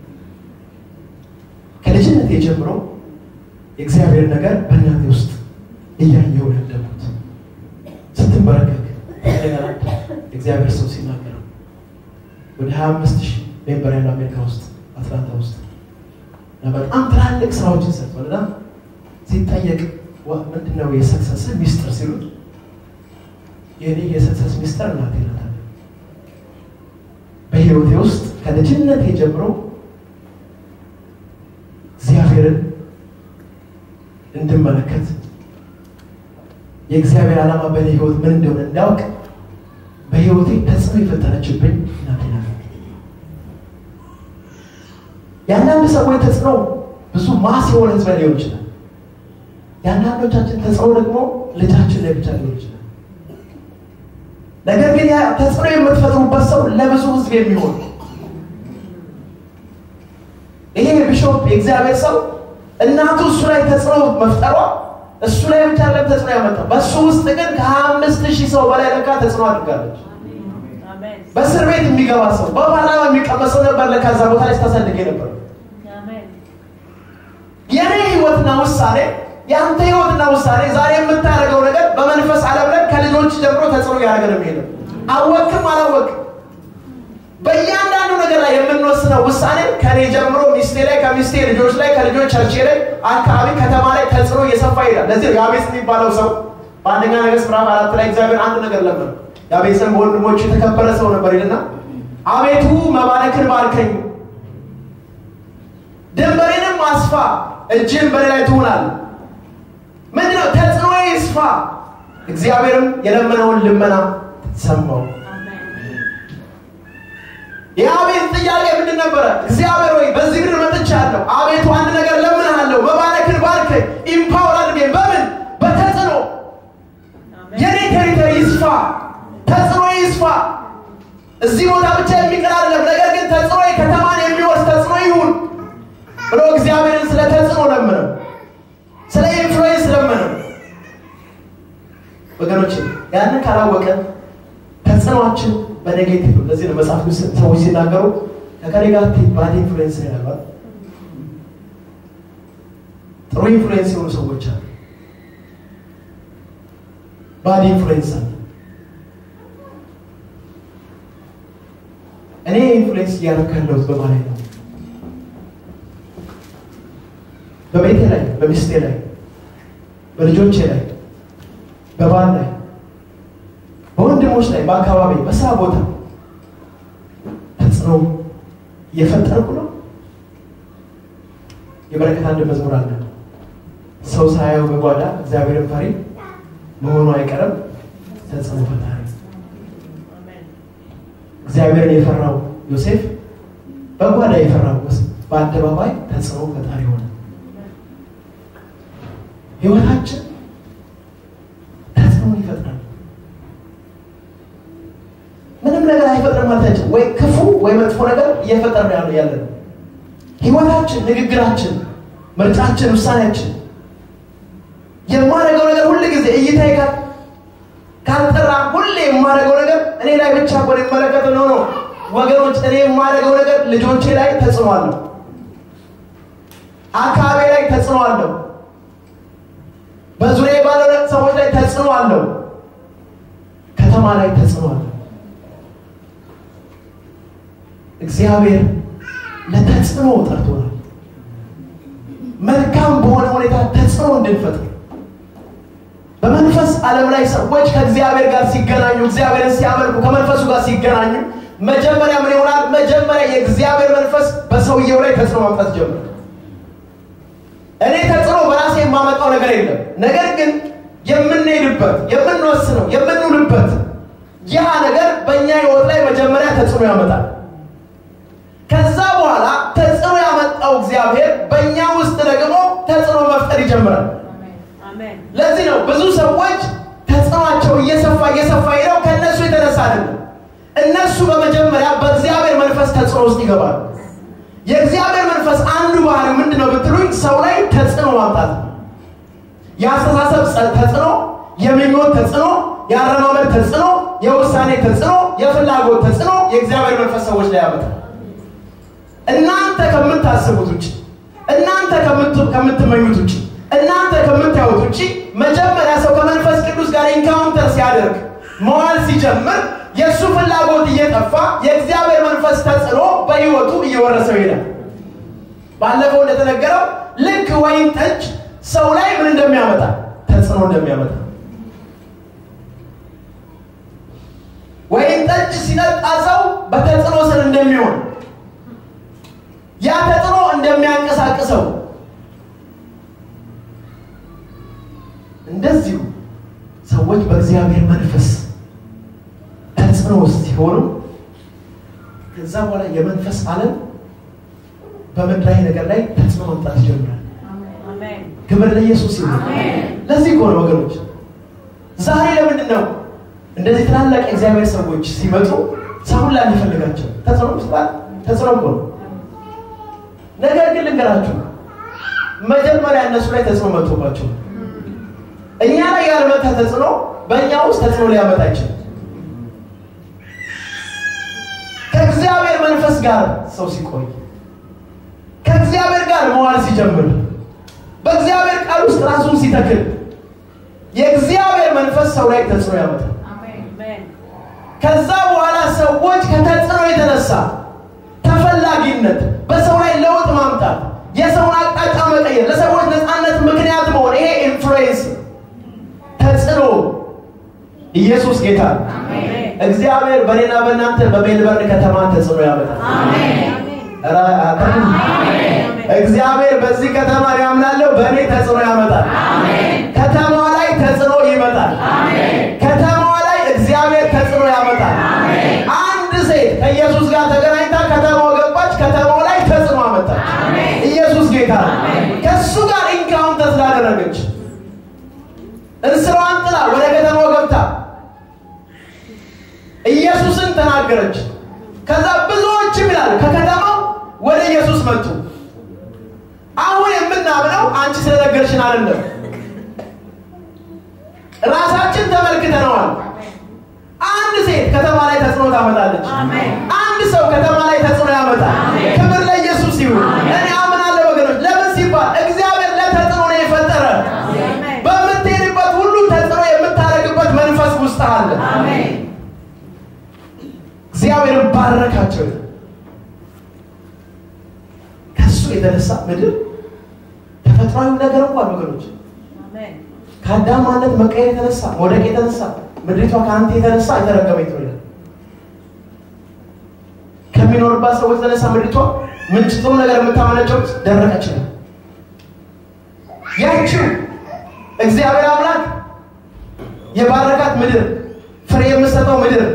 ከልጅነቴ ጀምሮ የእግዚአብሔር ነገር በእናቴ ውስጥ እያየሁ ያደግኩት ስትበረከክ እንደገና እግዚአብሔር ሰው ሲናገር ወደ ሃያ አምስት ሺህ ሜምበር ያለው አሜሪካ ውስጥ አትላንታ ውስጥ በጣም ትላልቅ ስራዎችን ሰርቷልና ሲጠየቅ ምንድነው የሰክሰስ ሚስጥር ሲሉት የኔ የሰክሰስ ሚስጥር እናቴ ናት። በህይወቴ ውስጥ ከልጅነቴ ጀምሮ እግዚአብሔርን እንድመለከት የእግዚአብሔር ዓላማ በእኔ ህይወት ምን እንደሆነ እንዳውቅ በህይወቴ ተጽዕኖ የፈጠረችብኝ እናቴ ናት። ያንዳንድ ሰዎች ተጽዕኖ ብዙ ማስ የሆነ ህዝብ ሊሆን ይችላል። ያንዳንዶቻችን ተጽዕኖ ደግሞ ልጃችን ላይ ብቻ ሊሆን ይችላል። ነገር ግን ያ ተጽዕኖ የምትፈጥሩበት ሰው ለብዙ ህዝብ የሚሆን ይሄ ቢሾፕ የእግዚአብሔር ሰው እናቱ እሱ ላይ ተጽዕኖ መፍጠሯ እሱ ላይ ብቻ አይደለም ተጽዕኖ ያመጣው በሱ ውስጥ ግን ከሃያ አምስት ሺህ ሰው በላይ ለካ ተጽዕኖ አድርጋለች። አሜን። በእስር ቤት የሚገባ ሰው በፓርላማ የሚቀመሰው ነበር ለካ እዛ ቦታ ላይ ስታሳድግ ነበር። አሜን። የኔ ህይወትና ውሳኔ ያንተ ህይወትና ውሳኔ ዛሬ የምታደርገው ነገር በመንፈስ ዓለም ላይ ከልጆች ጀምሮ ተጽዕኖ ያደርጋል ነው የሚለው። አወቅም አላወቅም በእያንዳንዱ ነገር ላይ የምንወስነው ውሳኔ ከኔ ጀምሮ ሚስቴ ላይ ከሚስቴ ልጆች ላይ ከልጆች ቸርች ላይ አካባቢ ከተማ ላይ ተጽዕኖ እየሰፋ ይላል። ለዚህ ያቤስ የሚባለው ሰው በአንደኛ ነገሥት ምዕራፍ አራት ላይ እግዚአብሔር አንድ ነገር ለምን ያቤስን በወንድሞቹ የተከበረ ሰው ነበር ይልና አቤቱ መባረክን ባርከኝ ድንበሬንም አስፋ እጅን በእኔ ላይ ትሆናል። ምንድነው ተጽዕኖ ይስፋ። እግዚአብሔርም የለመነውን ልመና ሰማው። የአቤት ጥያቄ ምንድን ነበረ? እግዚአብሔር ወይ በዚህ ምድር መጥቻለሁ አቤቱ አንድ ነገር ለምንሃለሁ መባረክን ባርከኝ ኢምፓወር አድርገኝ በምን በተጽዕኖ የኔ ቴሪቶሪ ይስፋ ተጽዕኖ ይስፋ። እዚህ ቦታ ብቻ የሚቀር አይደለም ነገር ግን ተጽዕኖ ከተማን የሚወስድ ተጽዕኖ ይሁን ብሎ እግዚአብሔርን ስለ ተጽዕኖ ለመነው፣ ስለ ኢንፍሉዌንስ ለመነው። ወገኖች ያንን ካላወቀ ተጽዕኖአችን በኔጌቲቭ ነው። ለዚህ ነው መጽሐፍ ቅዱስ ሰዎች ሲናገሩ ከከሌ ጋር ባድ ኢንፍሉዌንስ ያለው ጥሩ ኢንፍሉዌንስ የሆኑ ሰዎች አሉ፣ ባድ ኢንፍሉዌንስ አለ። እኔ ኢንፍሉዌንስ ያደረጋለሁ በማለት ነው በቤቴ ላይ በሚስቴ ላይ በልጆቼ ላይ በባል ላይ በወንድሞች ላይ በአካባቢ በስራ ቦታ ተጽዕኖ እየፈጠርኩ ነው። የበረከት አንድ መዝሙር አለ ሰው ሳያየው በጓዳ እግዚአብሔርን ፈሪ መሆኑ አይቀርም ተጽዕኖ ፈጣሪ። እግዚአብሔርን የፈራው ዮሴፍ በጓዳ የፈራው በአደባባይ ተጽዕኖ ፈጣሪ ሆነ። ህይወታችን ተጽዕኖ ይፈጥራል። ምንም ነገር አይፈጥርም ማለት ነው ወይ ክፉ ወይ መጥፎ ነገር እየፈጠረ ነው ያለው ያለው ህይወታችን፣ ንግግራችን፣ ምርጫችን፣ ውሳኔያችን የማደርገው ነገር ሁሉ ጊዜ እይታዬ ካል ካልጠራ ሁሌ የማደርገው ነገር እኔ ላይ ብቻ ቆይ መለከት ነው ነው ወገኖች እኔ የማደርገው ነገር ልጆቼ ላይ ተጽዕኖ አለው፣ አካባቢ ላይ ተጽዕኖ አለው፣ በዙሪያ ባለው ሰዎች ላይ ተጽዕኖ አለው፣ ከተማ ላይ ተጽዕኖ አለው። እግዚአብሔር ለተጽዕኖ ጠርቶናል። መልካም በሆነ ሁኔታ ተጽዕኖ እንድንፈጥር በመንፈስ ዓለም ላይ ሰዎች ከእግዚአብሔር ጋር ሲገናኙ እግዚአብሔርን ሲያመልኩ ከመንፈሱ ጋር ሲገናኙ መጀመሪያ ምን ይሆናል? መጀመሪያ የእግዚአብሔር መንፈስ በሰውየው ላይ ተጽዕኖ ማምጣት ጀመረ። እኔ ተጽዕኖ በራሴ የማመጣው ነገር የለም። ነገር ግን የምንሄድበት የምንወስነው የምንውልበት ያ ነገር በእኛ ህይወት ላይ መጀመሪያ ተጽዕኖ ያመጣል። ከዛ በኋላ ተጽዕኖ ያመጣው እግዚአብሔር በእኛ ውስጥ ደግሞ ተጽዕኖ መፍጠር ይጀምራል። አሜን። ለዚህ ነው ብዙ ሰዎች ተጽዕኖአቸው እየሰፋ እየሰፋ ይለው ከነሱ የተነሳ አይደለም። እነሱ በመጀመሪያ በእግዚአብሔር መንፈስ ተጽዕኖ ውስጥ ይገባሉ። የእግዚአብሔር መንፈስ አንዱ ባህሪው ምንድነው ብትሉኝ ሰው ላይ ተጽዕኖ ማምጣት ነው። የአስተሳሰብ ተጽዕኖ፣ የምኞት ተጽዕኖ፣ ያረማመድ ተጽዕኖ የውሳኔ ተጽዕኖ የፍላጎት ተጽዕኖ የእግዚአብሔር መንፈስ ሰዎች ላይ ያመጣል እናንተ ከምታስቡት ውጪ እናንተ ከምትመኙት ውጪ እናንተ ከምታዩት ውጪ መጀመሪያ ሰው ከመንፈስ ቅዱስ ጋር ኢንካውንተር ሲያደርግ መዋል ሲጀምር የሱ ፍላጎት እየጠፋ የእግዚአብሔር መንፈስ ተጽዕኖ በህይወቱ እየወረሰው ይላል ባለፈው እንደተነገረው ልክ ወይን ጠጅ ሰው ላይ ምን እንደሚያመጣ ተጽዕኖ እንደሚያመጣ ወይን ጠጅ ሲጠጣ ሰው በተጽዕኖ ስር እንደሚሆን ያ ተጽዕኖ እንደሚያንቀሳቅሰው እንደዚሁ ሰዎች በእግዚአብሔር መንፈስ ተጽዕኖ ውስጥ ሲሆኑ ከዛ በኋላ የመንፈስ ዓለም በመድራይ ነገር ላይ ተጽዕኖ ማምጣት ይጀምራል አሜን ክብር ለኢየሱስ ይሁን አሜን ለዚህ ቆሎ ወገኖች ዛሬ ለምንድን ነው እንደዚህ ትላልቅ እግዚአብሔር ሰዎች ሲመጡ ሰው ላይ ይፈልጋቸው ተጽዕኖ ስላል ተጽዕኖ ነው ነገር ግን ልንገራችሁ መጀመሪያ እነሱ ላይ ተጽዕኖ መጥቶባቸው እኛ ላይ ያልመጣ ተጽዕኖ በእኛ ውስጥ ተጽዕኖ ሊያመጣ ይችላል ከእግዚአብሔር መንፈስ ጋር ሰው ሲቆይ ከእግዚአብሔር ጋር መዋል ሲጀምር በእግዚአብሔር ቃል ውስጥ ራሱን ሲተክል የእግዚአብሔር መንፈስ ሰው ላይ ተጽዕኖ ያመጣል አሜን ከዛ በኋላ ሰዎች ከተጽዕኖ የተነሳ ተፈላጊነት በሰው ላይ ለውጥ ማምጣት የሰውን አቅጣጫ መቀየር ለሰዎች ነፃነት ምክንያት መሆን ይሄ ኢንፍሉዌንስ ተጽዕኖ ኢየሱስ ጌታ አሜን እግዚአብሔር በእኔና በእናንተ በሜልበርን ከተማ ተጽዕኖ ያመጣል አሜን አሜን እግዚአብሔር በዚህ ከተማ ያምናለው በእኔ ተጽዕኖ ያመጣል አሜን ከተማው ላይ ተጽዕኖ ይመጣል አሜን ከተማው ላይ እግዚአብሔር ተጽዕኖ ያመጣል አሜን አንድ ሴት ከኢየሱስ ጋር ተገናኝታ ከተማው ገባች ከተማው ላይ ተጽዕኖ አመጣች አሜን ኢየሱስ ጌታ ከሱ ጋር ኢንካውንተር ስላደረገች እንስራዋን ጥላ ወደ ከተማው ገብታ ኢየሱስን ተናገረች ከዛ ብዙዎችም ይላል ከከተማው ወደ ኢየሱስ መጡ አሁን የምናምነው አንቺ ስለነገርሽን አይደለም ራሳችን ተመልክተናል አንድ ሴት ከተማ ላይ ተጽዕኖ ታመጣለች አሜን አንድ ሰው ከተማ ላይ ተጽዕኖ ያመጣል ክብር ለኢየሱስ ይሁን እኔ አምናለሁ ወገኖች ለምን ሲባል እግዚአብሔር ለተጽዕኖ ነው የፈጠረ በምትሄድበት ሁሉ ተጽዕኖ የምታረግበት መንፈስ ውስጥ አለ አሜን እግዚአብሔር ባረካቸው ከሱ የተነሳ ምድር ተፈጥሯዊ ነገር እንኳን ወገኖች አሜን ከአዳም ማለት መቀየር የተነሳ ወደቅ የተነሳ ምድሪቷ ካንተ የተነሳ የተረገመች ነው ከሚኖርባት ሰዎች የተነሳ ምድሪቷ ምን ጥሩ ነገር የምታመነጨው ደረቀች ነው ያቺው እግዚአብሔር አምላክ የባረካት ምድር ፍሬ የምትሰጠው ምድር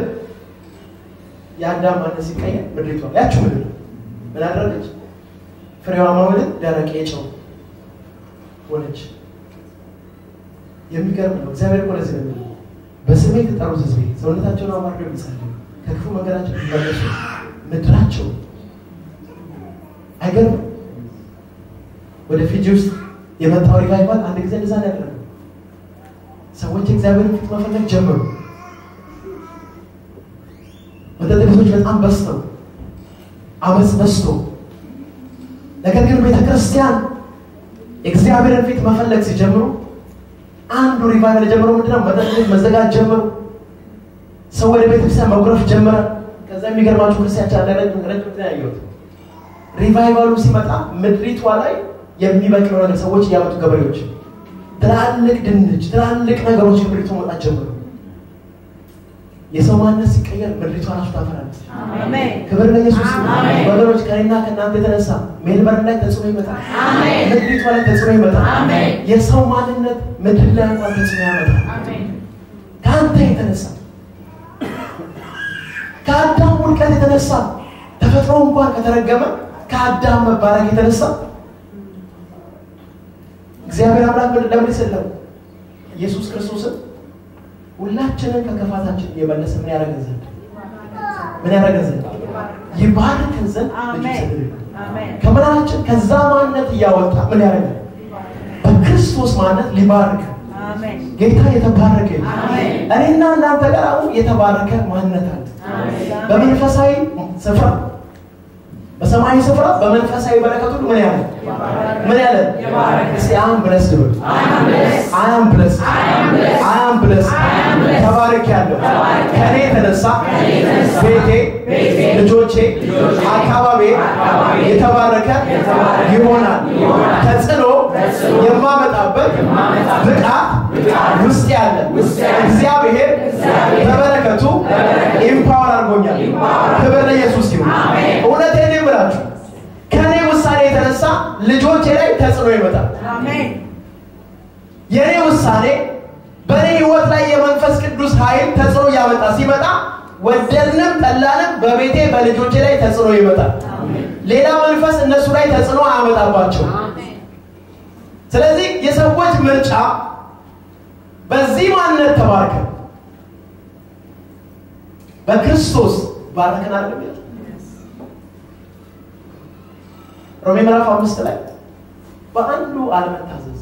የአዳም ማለት ሲቀየር ምድሪቷ ያቺው ምድር ምን አደረገች ፍሬዋ ማለት ደረቀ የጨው ሆነች የሚገርም ነው እግዚአብሔር እኮ ለዚህ ነው በስሜ ተጠሩት ህዝቤ ሰውነታቸውን አዋርደው ይጸልዩ ከክፉ መንገዳቸው ይመለሱ ምድራቸው አይገርም ወደ ፊጂ ውስጥ የመጣው ሪቫይቫል አንድ ጊዜ እንደዛ ያደረገ ሰዎች እግዚአብሔርን ፊት መፈለግ ጀመሩ ወደዚህ በጣም በስተው አመጽ በስቶ ነገር ግን ቤተክርስቲያን እግዚአብሔርን ፊት መፈለግ ሲጀምሩ አንዱ ሪቫይቫል ጀምሮ ምንድነው መጠጥ መዘጋጀት ጀመሩ ሰው ወደ ቤተክርስቲያን መጉረፍ ጀመረ ከዛ የሚገርማችሁ ክርስቲያን ቻለረጅ ረጅ ተያዩት ሪቫይቫሉ ሲመጣ ምድሪቷ ላይ የሚበቅለው ነገር ሰዎች ያመጡ ገበሬዎች ትላልቅ ድንች ትላልቅ ነገሮች ምድሪቷ መጣ ጀመሩ የሰው ማንነት ሲቀየር ምድሪቷ ራሱ ታፈራለች አሜን ክብር ለኢየሱስ አሜን ወገኖች ከእኔና ከእናንተ የተነሳ ሜልበርን ላይ ተጽዕኖ ይመጣል አሜን ምድሪቷ ላይ ተጽዕኖ ይመጣል አሜን የሰው ማንነት ምድር ላይ እንኳን ተጽዕኖ ያመጣል አሜን ካንተ የተነሳ ከአዳም ውድቀት የተነሳ ተፈጥሮ እንኳን ከተረገመ ከአዳም መባረክ የተነሳ እግዚአብሔር አምላክ ለምን ሰለው ኢየሱስ ክርስቶስን ሁላችንን ከከፋታችን የመለሰ ምን ያደርገን ዘንድ ምን ያደርገን ዘንድ ይባርከን ዘንድ አሜን አሜን ከመላእክት ከዛ ማንነት ያወጣ ምን ያደርገን በክርስቶስ ማንነት ሊባርክ አሜን ጌታ የተባረከ አሜን እኔና እናንተ ጋር አሁን የተባረከ ማንነት አለ አሜን በመንፈሳዊ ስፍራ በሰማያዊ ስፍራ በመንፈሳዊ በረከት ሁሉ ምን ያለ ምን ያለ እስቲ አም ብለስ ድብል አም ብለስ አም ብለስ ተባረክ ያለው ከኔ ተነሳ ቤቴ ልጆቼ አካባቢ የተባረከ ይሆናል ተጽኖ የማመጣበት ብቃት ውስጥ ያለ እግዚአብሔር በበረከቱ ኢምፓወር አድርጎኛል ክብር ለኢየሱስ ይሁን እውነቴን ብላችሁ ከኔ ውሳኔ የተነሳ ልጆቼ ላይ ተጽኖ ይመጣል አሜን የኔ ውሳኔ በኔ ህይወት ላይ የመንፈስ ቅዱስ ኃይል ተጽኖ ያመጣ ሲመጣ ወደድንም ጠላንም በቤቴ በልጆቼ ላይ ተጽኖ ይመጣል አሜን ሌላ መንፈስ እነሱ ላይ ተጽኖ አያመጣባቸው አሜን ስለዚህ የሰዎች ምርጫ በዚህ ማንነት ተባረከ በክርስቶስ ባረከን አይደል ሮሜ ምዕራፍ አምስት ላይ በአንዱ አለመታዘዝ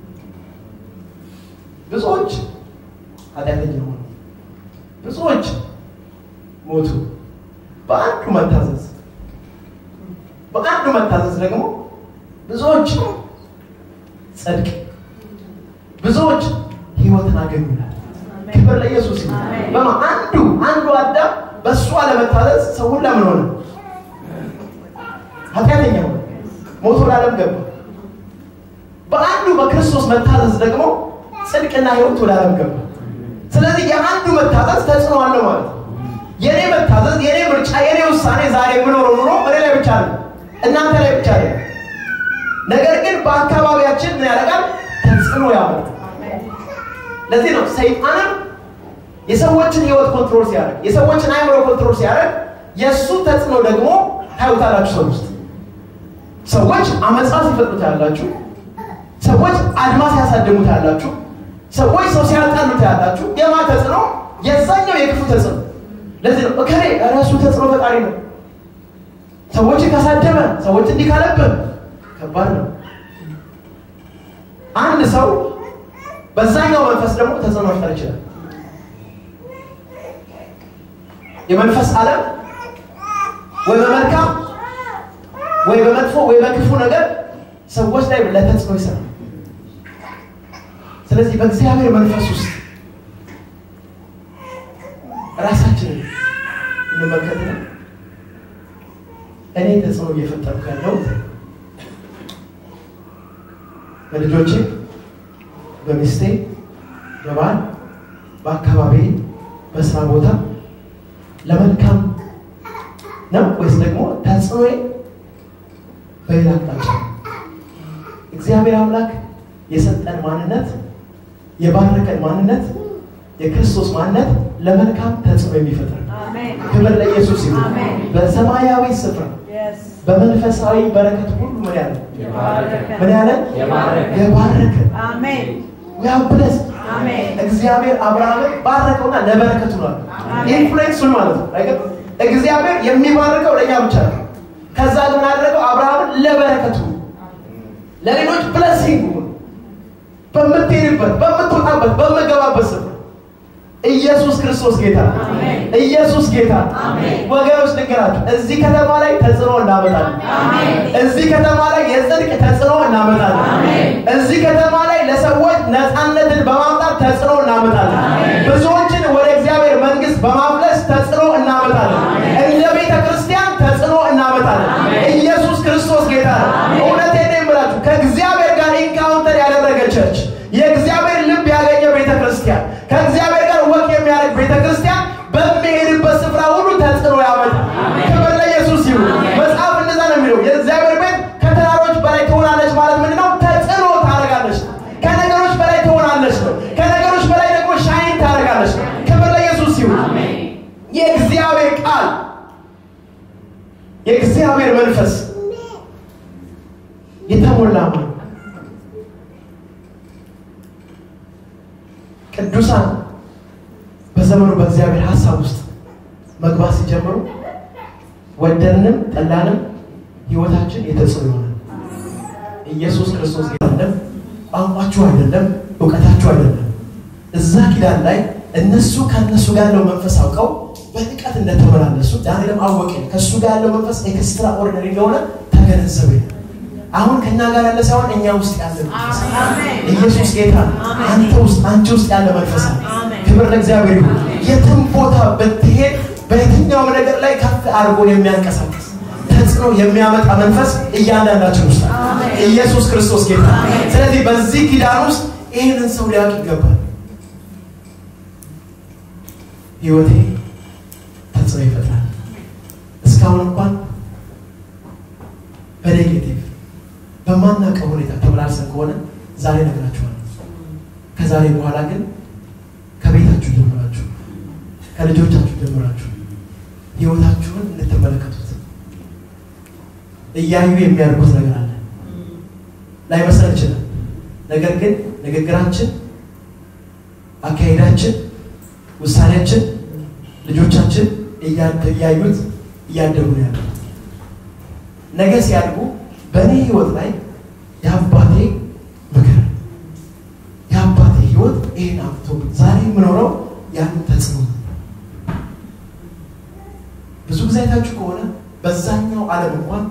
ብዙዎች ኃጢአተኛ ሆኑ ብዙዎች ሞቱ በአንዱ መታዘዝ በአንዱ መታዘዝ ደግሞ ብዙዎች ጽድቅ ብዙዎች ህይወትን አገኙናል ክብር ለኢየሱስ ይሁን በማ አንዱ አንዱ አዳም በሱ አለመታዘዝ ሰው ሁሉ ምን ሆነ ኃጢአተኛ ሆነ ሞቶ ለዓለም ገባ በአንዱ በክርስቶስ መታዘዝ ደግሞ ጽድቅና ህይወት ወደ ዓለም ገባ ስለዚህ የአንዱ መታዘዝ ተጽዕኖ አለው ማለት የኔ መታዘዝ የኔ ምርጫ የኔ ውሳኔ ዛሬ ምን ሆኖ ኖሮ እኔ ላይ ብቻ ነው እናንተ ላይ ብቻ ነው ነገር ግን በአካባቢያችን ምን ያደርጋል ተጽዕኖ ያመጣል ለዚህ ነው ሰይጣን የሰዎችን ህይወት ኮንትሮል ሲያደርግ የሰዎችን አይምሮ ኮንትሮል ሲያደርግ የሱ ተጽዕኖ ደግሞ ታዩታላችሁ ሰው ውስጥ ሰዎች አመጻ ሲፈጥሩት ያላችሁ ሰዎች አድማስ ያሳድሙት ያላችሁ ሰዎች ሰው ሲያጣሉት ያላችሁ የማ ተጽዕኖ የዛኛው የክፉ ተጽዕኖ ለዚህ ነው እከሌ ራሱ ተጽዕኖ ፈጣሪ ነው ሰዎች ካሳደመ ሰዎች እንዲካለብን ከባድ ነው አንድ ሰው በዛኛው መንፈስ ደግሞ ተጽዕኖ መፍጠር ይችላል የመንፈስ ዓለም ወይ በመልካም ወይ በመጥፎ ወይ በክፉ ነገር ሰዎች ላይ ለተጽዕኖ ይሰራል ስለዚህ በእግዚአብሔር መንፈስ ውስጥ ራሳችንን እንመልከትና እኔ ተጽዕኖ እየፈጠርኩ ያለው በልጆቼ በሚስቴ በባል በአካባቢ በስራ ቦታ ለመልካም ነው ወይስ ደግሞ ተጽዕኖ በሌላ አቅጣጫ እግዚአብሔር አምላክ የሰጠን ማንነት የባረከን ማንነት የክርስቶስ ማንነት ለመልካም ተጽዕኖ የሚፈጥር አሜን ክብር ለኢየሱስ ይሁን አሜን በሰማያዊ ስፍራ በመንፈሳዊ በረከት ሁሉ ምን ያለ ምን ያለ የባረከ አሜን ያብለስ አሜን እግዚአብሔር አብርሃምን ባረከውና ለበረከቱ ነው ኢንፍሉዌንስ ማለት ነው አይገ እግዚአብሔር የሚባርከው ለኛ ብቻ ነው ከዛ ግን አደረገው አብርሃምን ለበረከቱ ለሌሎች ብሌሲንግ በመትሄድበት በመትወጣበት በመገባበት ስፍራ ኢየሱስ ክርስቶስ ጌታ አሜን ኢየሱስ ጌታ አሜን ወገኖች ንገራችሁ እዚህ ከተማ ላይ ተጽዕኖ እናመጣለን አሜን እዚህ ከተማ ላይ የጽድቅ ተጽዕኖ እናመጣለን አሜን እዚህ ከተማ ላይ ለሰዎች ነፃነትን በማምጣት ተጽዕኖ እናመጣለን አሜን ብዙዎችን ወደ እግዚአብሔር መንግስት በማፍለስ ተጽዕኖ እናመጣለን እንደ ቤተ ክርስቲያን ተጽዕኖ እናመጣለን ኢየሱስ ክርስቶስ ጌታ እውነቴን ነው የምላችሁ ከእግዚአብሔር ጋር ኢንካውንተር ያደረገ ቸርች የእግዚአብሔር ልብ ያገኘ ቤተ ክርስቲያን ከእግዚአብሔር ጋር ወቅ የሚያደርግ ቤተ ክርስቲያን በሚሄድበት ስፍራ ሁሉ ተጽዕኖ ያመጣል ክብር ለኢየሱስ ይሁን መጽሐፍ እንደዛ ነው የሚለው የእግዚአብሔር ቤት ከተራሮች በላይ ትሆናለች ማለት ምንድነው ተጽዕኖ ታደርጋለች ከነገሮች በላይ ትሆናለች ነው ከነገሮች በላይ ደግሞ ሻይን ታደርጋለች ክብር ለኢየሱስ ይሁን አሜን የእግዚአብሔር ቃል የእግዚአብሔር መንፈስ የተሞላ ነው ቅዱሳን በዘመኑ በእግዚአብሔር ሐሳብ ውስጥ መግባት ሲጀምሩ ወደንም ጠላንም ህይወታችን የተጽዕኖ ነው ኢየሱስ ክርስቶስ ጌታ ቋንቋችሁ አይደለም ዕውቀታችሁ አይደለም እዛ ኪዳን ላይ እነሱ ከነሱ ጋር ያለው መንፈስ አውቀው በጥቂት እንደተመላለሱ ዳንኤልም አወቀ ከሱ ጋር ያለው መንፈስ ኤክስትራ ኦርዲነሪ እንደሆነ ተገነዘበ አሁን ከኛ ጋር ያለ ሳይሆን እኛ ውስጥ ያለ አሜን ኢየሱስ ጌታ አንተ ውስጥ አንቺ ውስጥ ያለ መንፈስ ክብር ለእግዚአብሔር ይሁን የትም ቦታ በትሄድ በየትኛው ነገር ላይ ከፍ አድርጎ የሚያንቀሳቅስ ተጽዕኖ የሚያመጣ መንፈስ እያንዳንዳችን ውስጥ አሜን ኢየሱስ ክርስቶስ ጌታ ስለዚህ በዚህ ኪዳን ውስጥ ይሄንን ሰው ሊያውቅ ይገባል ህይወቴ ተጽዕኖ ይፈጥራል እስካሁን እንኳን በኔጌቲቭ በማናውቀው ሁኔታ ተመላልሰን ከሆነ ዛሬ ነግራችኋለሁ ከዛሬ በኋላ ግን ከቤታችሁ ጀምራችሁ ከልጆቻችሁ ጀምራችሁ ህይወታችሁን እንድትመለከቱት እያዩ የሚያርጉት ነገር አለ ላይመስል ይችላል ነገር ግን ንግግራችን አካሄዳችን ውሳኔያችን ልጆቻችን እያዩት እያደጉ ነው ያለው ነገ ሲያድጉ በኔ ህይወት ላይ ያባቴ ምክር ያባቴ ህይወት ይሄን አፍቶ ዛሬ ምኖረው ያን ተጽዕኖ ብዙ ጊዜ ታችሁ ከሆነ በዛኛው ዓለም እንኳን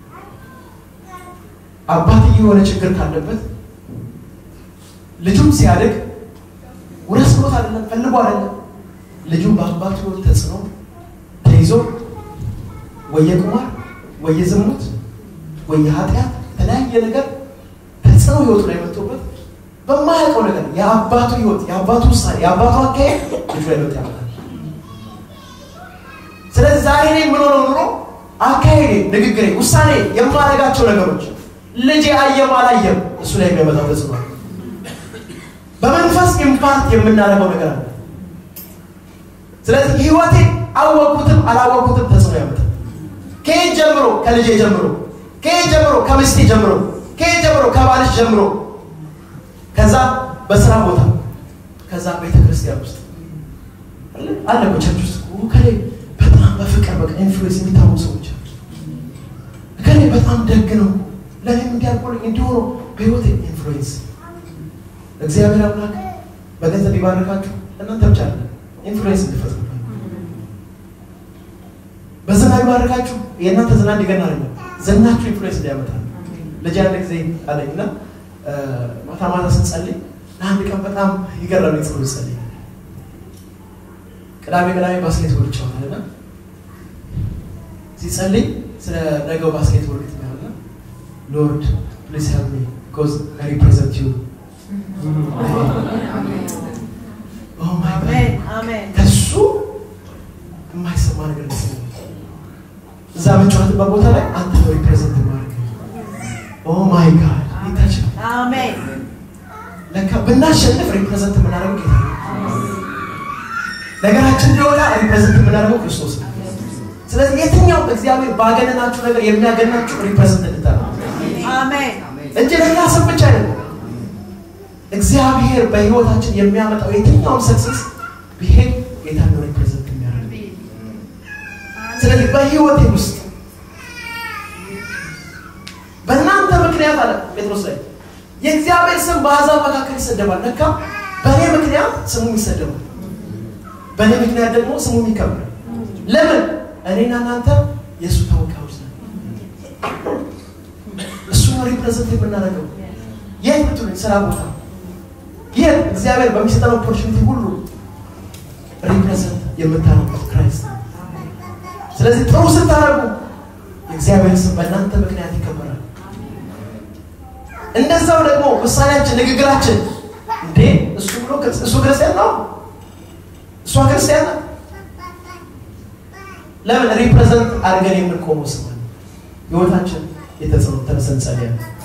አባቴ የሆነ ችግር ካለበት ልጁም ሲያድግ ወረስሮት አይደለም ፈልጎ አይደለም ልጁ በአባቱ ተጽዕኖ ተይዞ ወየቁማር ወየዝሙት ወየኃጢአት ተለያየ ነገር ተጽዕኖ ህይወቱ ላይ መጥቶበት በማያውቀው ነገር የአባቱ ህይወት የአባቱ ውሳኔ የአባቱ አካሄድ ልጁ ላይ መጥቶ ያመጣል ስለዚህ ዛሬ ላይ ምንሆነው ኑሮ አካሄዴ ንግግሬ ውሳኔ የማደርጋቸው ነገሮች ልጄ አየም አላየም እሱ ላይ የሚያመጣው ተጽዕኖ በመንፈስ ኢምፓክት የምናደርገው ነገር አለ ስለዚህ ህይወቴ አወቁትም አላወቁትም ተጽዕኖ ያመጣል ከየት ጀምሮ ከልጄ ጀምሮ ከየት ጀምሮ ከሚስቴ ጀምሮ ከየት ጀምሮ ከባልሽ ጀምሮ ከዛ በስራ ቦታ ከዛ ቤተክርስቲያን ውስጥ አለ በቸርች ውስጥ ወከሌ በጣም በፍቅር በቃ ኢንፍሉዌንስ የሚታሙ ሰዎች ከኔ በጣም ደግ ነው ለኔም እንዲያልቆልኝ እንዲሆኑ በህይወቴ ኢንፍሉዌንስ እግዚአብሔር አምላክ በገንዘብ ይባርካችሁ እናንተ ብቻ አይደለም ኢንፍሉዌንስ እንድትፈጥሩ በዘና ይባርካችሁ የእናንተ ዘና እንዲገና አይደለም ዘናችሁ ኢንፍሉዌንስ እንዲያመጣ ልጅ አንድ ጊዜ አለኝና ማታ ማታ ስንጸልይ ለአንድ ቀን በጣም ይገርመኝ ጸሎት ጸልይ ቅዳሜ ቅዳሜ ባስኬትቦል ጫወታለና ሲጸልይ ስለ ነገው ባስኬትቦል ከተባለ ሎርድ ፕሊዝ ሄልፕ ሚ because I represent you oh my god amen ከሱ የማይሰማ ነገር ነው እዛ መጫወት በቦታ ላይ አንተ ነው ሪፕሬዘንት ማድረግ oh my god ይታች አሜን ለካ ብናሸንፍ ሪፕሬዘንት የምናደርገው ጌታ ነው ነገራችን ቢወጣ ሪፕሬዘንት የምናደርገው ክርስቶስ ነው ስለዚህ የትኛው እግዚአብሔር ባገነናችሁ ነገር የሚያገናችሁ ሪፕሬዘንት እንድታደርጉ አሜን እንጂ ለካ ሰው ብቻ አይደለም እግዚአብሔር በህይወታችን የሚያመጣው የትኛው ሰክሰስ ቢሄድ ጌታ ነው ሪፕሬዘንት የሚያደርገው ስለዚህ በህይወቴ ውስጥ በእናንተ ምክንያት አለ ጴጥሮስ ላይ የእግዚአብሔር ስም በአሕዛብ መካከል ይሰደባል ለካ በእኔ ምክንያት ስሙ ይሰደባል በእኔ ምክንያት ደግሞ ስሙ ይከብራል ለምን እኔና እናንተ የሱ ተወካዮች ነን እሱ ነው ሪፕሬዘንት የምናደርገው የት ብትሉኝ ስራ ቦታ የት እግዚአብሔር በሚሰጠን ኦፖርቹኒቲ ሁሉ ሪፕሬዘንት የምታደርጉት ክራይስት ስለዚህ ጥሩ ስታደርጉ እግዚአብሔር ስም በእናንተ ምክንያት ይከበራል እንደዛው ደግሞ ውሳኔያችን ንግግራችን እንዴ እሱ ብሎ እሱ ክርስቲያን ነው እሱ ክርስቲያን ነው ለምን ሪፕሬዘንት አድርገን የምንቆመው ስም ህይወታችን የተጸሎት ተነሰን ጸልያለን